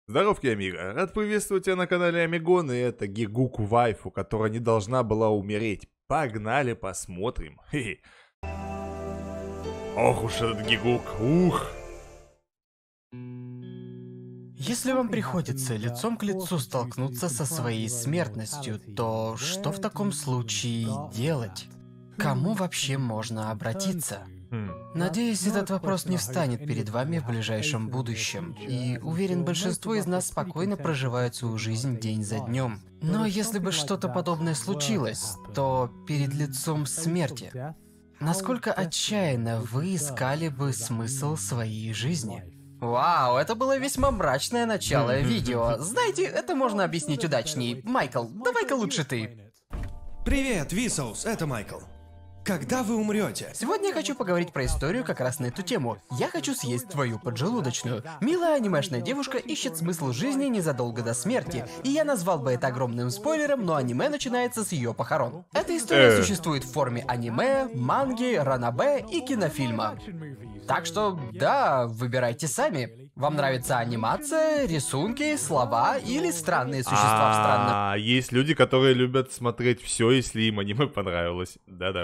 Здоров, Амиго. Рад приветствовать тебя на канале Амигон, и это Гигуку Вайфу, которая не должна была умереть. Погнали посмотрим. Хе-хе. Ох уж этот Гигук, ух. Если вам приходится лицом к лицу столкнуться со своей смертностью, то что в таком случае делать? Кому вообще можно обратиться? Надеюсь, этот вопрос не встанет перед вами в ближайшем будущем. И уверен, большинство из нас спокойно проживают свою жизнь день за днем. Но если бы что-то подобное случилось, то перед лицом смерти, насколько отчаянно вы искали бы смысл своей жизни? Вау, это было весьма мрачное начало видео. Знаете, это можно объяснить удачней. Майкл, давай-ка лучше ты. Привет, Висоус, это Майкл. Когда вы умрете? Сегодня я хочу поговорить про историю как раз на эту тему. Я хочу съесть твою поджелудочную. Милая анимешная девушка ищет смысл жизни незадолго до смерти. И я назвал бы это огромным спойлером, но аниме начинается с ее похорон. Эта история существует в форме аниме, манги, ранобэ и кинофильма. Так что, да, выбирайте сами. Вам нравится анимация, рисунки, слова или странные существа в странном... Есть люди, которые любят смотреть все, если им аниме понравилось. Да-да.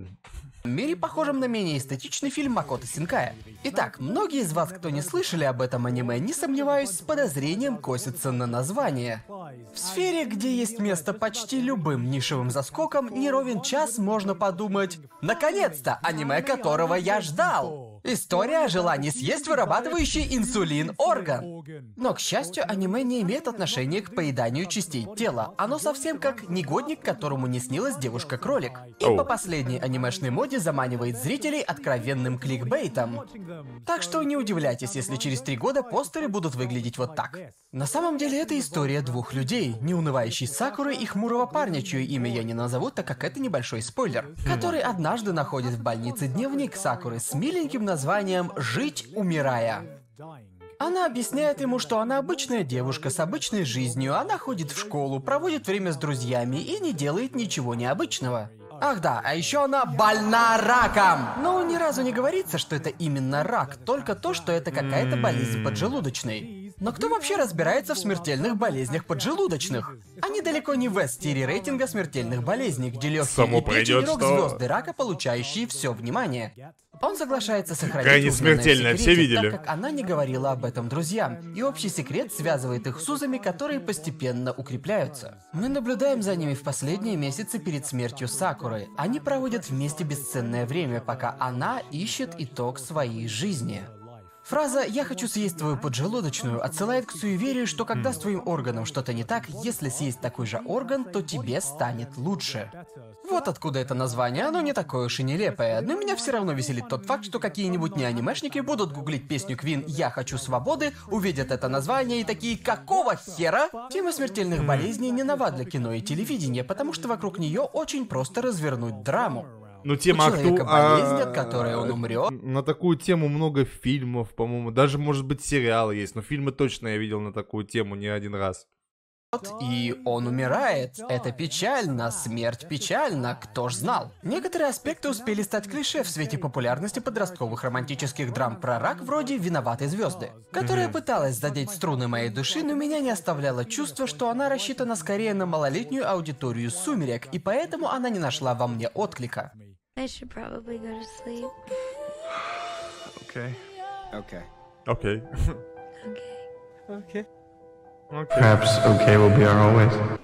В мире, похожем на менее эстетичный фильм Макото Синкая. Итак, многие из вас, кто не слышали об этом аниме, не сомневаюсь, с подозрением косятся на название. В сфере, где есть место почти любым нишевым заскокам, не ровен час можно подумать: наконец-то, аниме которого я ждал! История о желании съесть вырабатывающий инсулин орган. Но, к счастью, аниме не имеет отношения к поеданию частей тела. Оно совсем как негодник, которому не снилась девушка-кролик. И по последней анимешной моде заманивает зрителей откровенным кликбейтом. Так что не удивляйтесь, если через 3 года постеры будут выглядеть вот так. На самом деле это история двух людей, неунывающей Сакуры и хмурого парня, чье имя я не назову, так как это небольшой спойлер, который однажды находит в больнице дневник Сакуры с миленьким названием «Жить, умирая». Она объясняет ему, что она обычная девушка с обычной жизнью, она ходит в школу, проводит время с друзьями и не делает ничего необычного. Ах да, а еще она больна раком! Но ни разу не говорится, что это именно рак, только то, что это какая-то болезнь поджелудочной. Но кто вообще разбирается в смертельных болезнях поджелудочных? Они далеко не в S-тире рейтинга смертельных болезней, где легкие и печень рок-звезды рака, получающие все внимание. Он соглашается сохранить Крайне узнанное в смертельная, все секрете, видели. так как она не говорила об этом друзьям, и общий секрет связывает их с узами, которые постепенно укрепляются. Мы наблюдаем за ними в последние месяцы перед смертью Сакуры. Они проводят вместе бесценное время, пока она ищет итог своей жизни. Фраза «я хочу съесть твою поджелудочную» отсылает к суеверию, что когда с твоим органом что-то не так, если съесть такой же орган, то тебе станет лучше. Вот откуда это название, оно не такое уж и нелепое, но меня все равно веселит тот факт, что какие-нибудь неанимешники будут гуглить песню Queen «Я хочу свободы», увидят это название и такие «какого хера?». Тема смертельных болезней не нова для кино и телевидения, потому что вокруг нее очень просто развернуть драму. Ну, тема болезнь, от которой он умрет. На такую тему много фильмов, по-моему. Даже, может быть, сериалы есть. Но фильмы точно я видел на такую тему не один раз. И он умирает. Это печально. Смерть печальна. Кто ж знал? Некоторые аспекты успели стать клише в свете популярности подростковых романтических драм про рак вроде «Виноватой звезды», которая пыталась задеть струны моей души, но меня не оставляло чувство, что она рассчитана скорее на малолетнюю аудиторию «Сумерек», и поэтому она не нашла во мне отклика. I should probably go to sleep. Окей. Окей. Okay. Окей. Perhaps okay will be our always.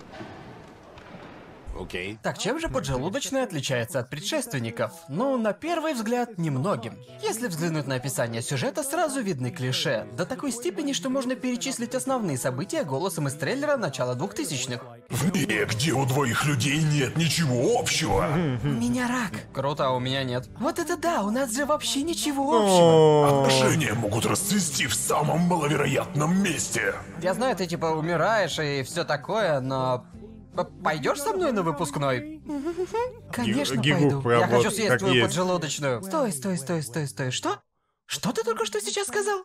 Окей. Так чем же поджелудочная отличается от предшественников? Ну, на первый взгляд, немногим. Если взглянуть на описание сюжета, сразу видны клише. До такой степени, что можно перечислить основные события голосом из трейлера начала 2000-х. В мире, где у двоих людей нет ничего общего. У меня рак. Круто, а у меня нет. Вот это да, у нас же вообще ничего общего. Отношения могут расцвести в самом маловероятном месте. Я знаю, ты типа умираешь и все такое, но... Пойдешь со мной на выпускной? Конечно, Гигук пойду. Я прям хочу вот съесть как твою есть. поджелудочную. Стой. Что? Что ты только что сейчас сказал?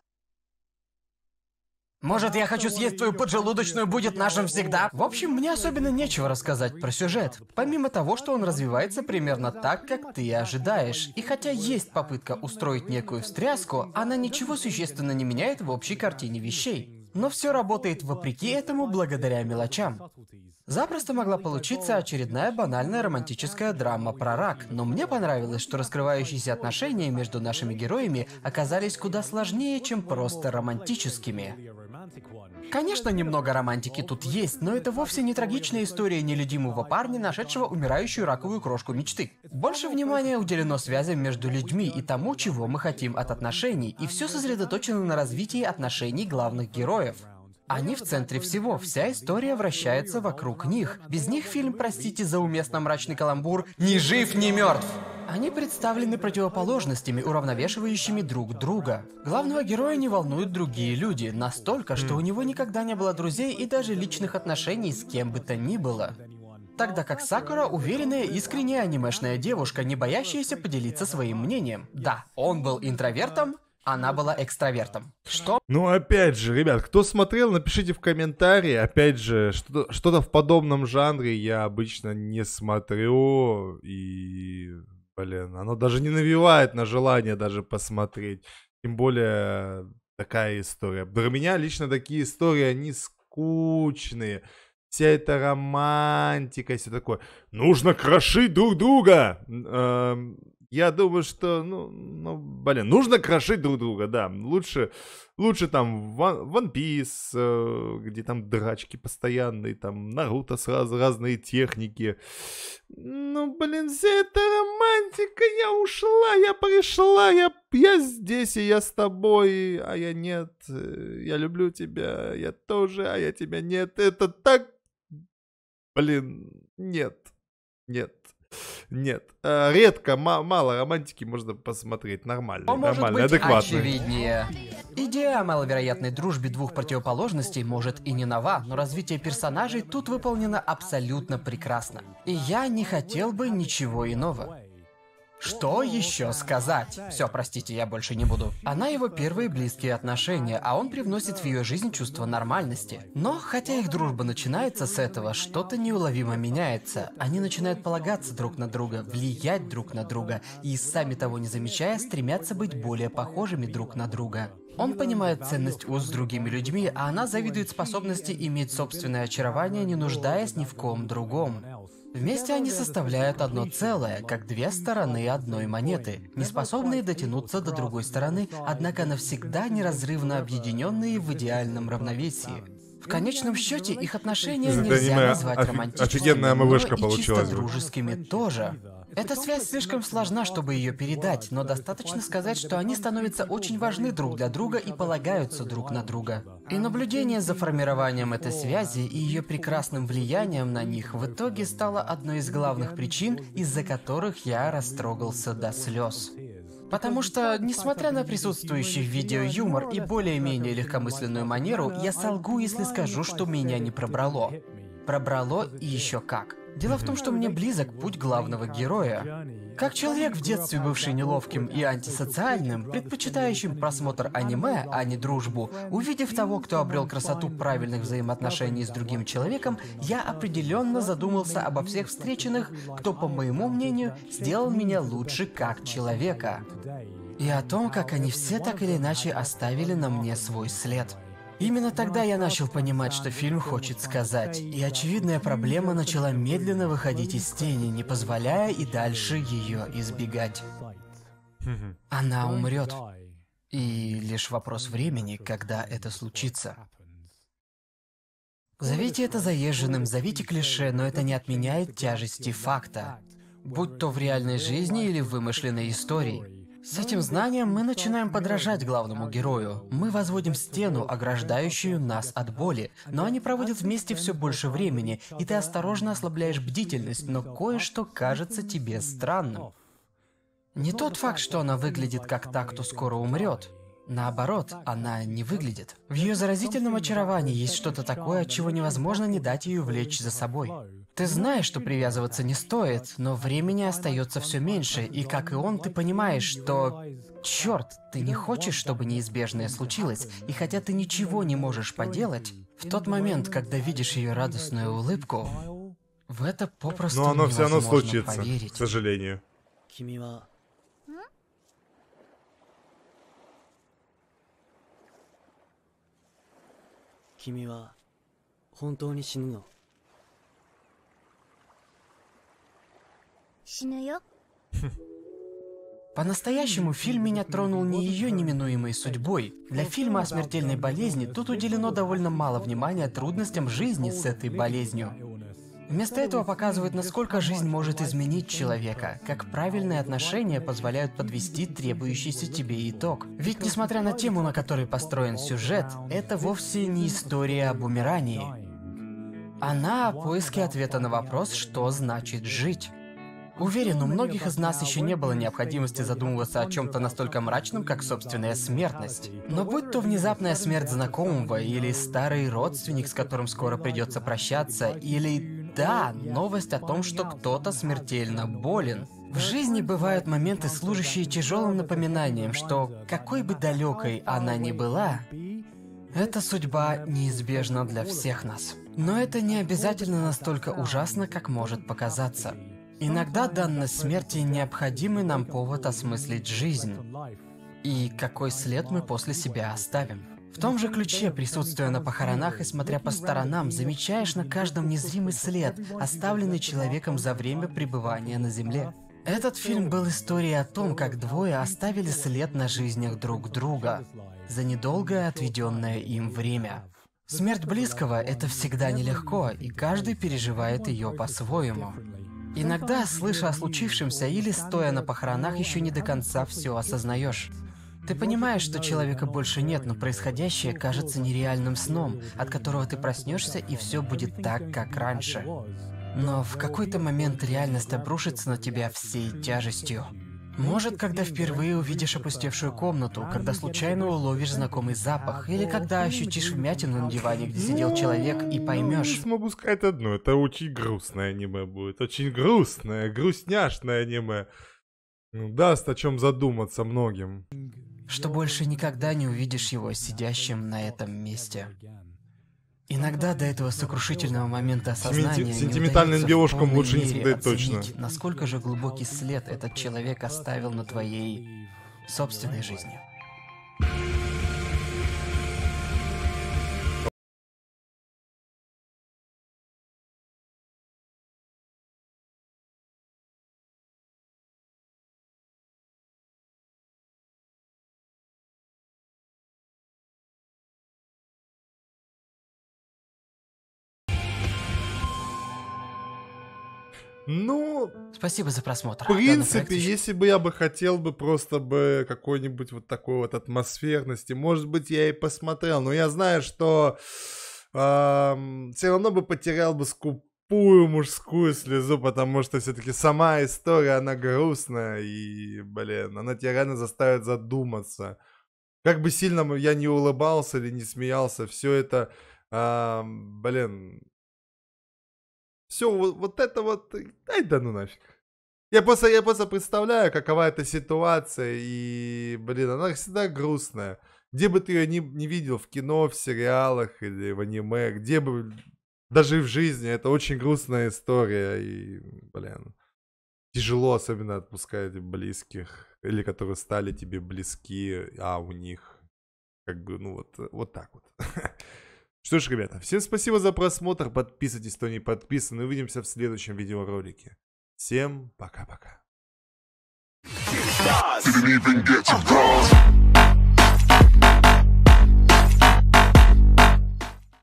Может, я хочу съесть твою поджелудочную будет нашим всегда? В общем, мне особенно нечего рассказать про сюжет. Помимо того, что он развивается примерно так, как ты и ожидаешь. И хотя есть попытка устроить некую встряску, она ничего существенно не меняет в общей картине вещей. Но все работает вопреки этому благодаря мелочам. Запросто могла получиться очередная банальная романтическая драма про рак, но мне понравилось, что раскрывающиеся отношения между нашими героями оказались куда сложнее, чем просто романтическими. Конечно, немного романтики тут есть, но это вовсе не трагичная история нелюдимого парня, нашедшего умирающую раковую крошку мечты. Больше внимания уделено связям между людьми и тому, чего мы хотим от отношений, и все сосредоточено на развитии отношений главных героев. Они в центре всего, вся история вращается вокруг них. Без них фильм, простите за уместно мрачный каламбур, ни жив, ни мертв. Они представлены противоположностями, уравновешивающими друг друга. Главного героя не волнуют другие люди, настолько, что у него никогда не было друзей и даже личных отношений с кем бы то ни было. Тогда как Сакура — уверенная, искренняя анимешная девушка, не боящаяся поделиться своим мнением. Да, он был интровертом, она была экстравертом. Что? Ну, опять же, ребят, кто смотрел, напишите в комментарии. Опять же, что-то в подобном жанре я обычно не смотрю. И, блин, оно даже не навевает на желание даже посмотреть. Тем более, такая история. Для меня лично такие истории, они скучные. Вся эта романтика, все такое. Нужно крошить друг друга. Я думаю, что, блин, нужно крошить друг друга, да. Лучше там One Piece, где там драчки постоянные, там Наруто сразу разные техники. Ну, блин, вся эта романтика, я ушла, я пришла, я здесь, и я с тобой, а я нет. Я люблю тебя, я тоже, а я тебя нет. Это так, блин, нет. Редко, мало романтики можно посмотреть. Нормально, адекватно. Очевиднее. Идея о маловероятной дружбе двух противоположностей может и не нова, но развитие персонажей тут выполнено абсолютно прекрасно. И я не хотел бы ничего иного. Что еще сказать? Все, простите, я больше не буду. Она его первые близкие отношения, а он привносит в ее жизнь чувство нормальности. Но, хотя их дружба начинается с этого, что-то неуловимо меняется. Они начинают полагаться друг на друга, влиять друг на друга, и, сами того не замечая, стремятся быть более похожими друг на друга. Он понимает ценность уз с другими людьми, а она завидует способности иметь собственное очарование, не нуждаясь ни в ком другом. Вместе они составляют одно целое, как две стороны одной монеты, не способные дотянуться до другой стороны, однако навсегда неразрывно объединенные в идеальном равновесии. В конечном счете, их отношения нельзя назвать романтическими, но и чисто дружескими тоже. Эта связь слишком сложна, чтобы ее передать, но достаточно сказать, что они становятся очень важны друг для друга и полагаются друг на друга. И наблюдение за формированием этой связи и ее прекрасным влиянием на них в итоге стало одной из главных причин, из-за которых я растрогался до слез. Потому что, несмотря на присутствующий в видео юмор и более-менее легкомысленную манеру, я солгу, если скажу, что меня не пробрало. Пробрало и еще как. Дело в том, что мне близок путь главного героя. Как человек в детстве бывший неловким и антисоциальным, предпочитающим просмотр аниме, а не дружбу, увидев того, кто обрел красоту правильных взаимоотношений с другим человеком, я определенно задумался обо всех встреченных, кто, по моему мнению, сделал меня лучше как человека. И о том, как они все так или иначе оставили на мне свой след. Именно тогда я начал понимать, что фильм хочет сказать, и очевидная проблема начала медленно выходить из тени, не позволяя и дальше ее избегать. Она умрет. И лишь вопрос времени, когда это случится. Зовите это заезженным, зовите клише, но это не отменяет тяжести факта. Будь то в реальной жизни или в вымышленной истории. С этим знанием мы начинаем подражать главному герою. Мы возводим стену, ограждающую нас от боли, но они проводят вместе все больше времени, и ты осторожно ослабляешь бдительность, но кое-что кажется тебе странным. Не тот факт, что она выглядит как та, кто скоро умрет. Наоборот, она не выглядит. В ее заразительном очаровании есть что-то такое, от чего невозможно не дать ее влечь за собой. Ты знаешь, что привязываться не стоит, но времени остается все меньше, и как и он, ты понимаешь, что... Черт, ты не хочешь, чтобы неизбежное случилось, и хотя ты ничего не можешь поделать, в тот момент, когда видишь ее радостную улыбку, в это попросту но оно все равно невозможно случится, поверить. к сожалению. 君は本当に死ぬの？ 死ぬよ。 По-настоящему фильм меня тронул не ее неминуемой судьбой. Для фильма о смертельной болезни тут уделено довольно мало внимания трудностям жизни с этой болезнью. Вместо этого показывают, насколько жизнь может изменить человека, как правильные отношения позволяют подвести требующийся тебе итог. Ведь несмотря на тему, на которой построен сюжет, это вовсе не история об умирании. Она о поиске ответа на вопрос, что значит жить. Уверен, у многих из нас еще не было необходимости задумываться о чем-то настолько мрачном, как собственная смертность. Но будь то внезапная смерть знакомого, или старый родственник, с которым скоро придется прощаться, или, да, новость о том, что кто-то смертельно болен. В жизни бывают моменты, служащие тяжелым напоминанием, что, какой бы далекой она ни была, эта судьба неизбежна для всех нас. Но это не обязательно настолько ужасно, как может показаться. Иногда данность смерти — необходимый нам повод осмыслить жизнь. И какой след мы после себя оставим. В том же ключе, присутствуя на похоронах и смотря по сторонам, замечаешь на каждом незримый след, оставленный человеком за время пребывания на Земле. Этот фильм был историей о том, как двое оставили след на жизнях друг друга за недолгое отведенное им время. Смерть близкого — это всегда нелегко, и каждый переживает ее по-своему. Иногда, слыша о случившемся или стоя на похоронах, еще не до конца все осознаешь. Ты понимаешь, что человека больше нет, но происходящее кажется нереальным сном, от которого ты проснешься, и все будет так, как раньше. Но в какой-то момент реальность обрушится на тебя всей тяжестью. Может, когда впервые увидишь опустевшую комнату, когда случайно уловишь знакомый запах, или когда ощутишь вмятину на диване, где сидел человек, и поймешь. Смогу сказать одно, это очень грустное аниме будет. Очень грустное, грустняшное аниме. Ну, даст о чем задуматься многим. Что больше никогда не увидишь его сидящим на этом месте. Иногда до этого сокрушительного момента осознания сентиментальным девушкам лучше не смотреть точно. точно. Насколько же глубокий след этот человек оставил на твоей собственной жизни. Ну, Спасибо за просмотр. в принципе, если бы я бы хотел бы просто бы какой-нибудь вот такой вот атмосферности, может быть, я и посмотрел, но я знаю, что все равно бы потерял бы скупую мужскую слезу, потому что все-таки сама история, она грустная, и, блин, она тебя реально заставит задуматься. Как бы сильно я не улыбался или не смеялся, все это, блин... Все, вот это вот, ай да ну нафиг. Я просто представляю, какова эта ситуация, и, блин, она всегда грустная. Где бы ты ее не видел, в кино, в сериалах или в аниме, где бы, даже в жизни, это очень грустная история, и, блин, тяжело особенно отпускать близких, или которые стали тебе близки, а у них, как бы, ну вот так вот. Что ж, ребята, всем спасибо за просмотр, подписывайтесь, кто не подписан, и увидимся в следующем видеоролике. Всем пока-пока.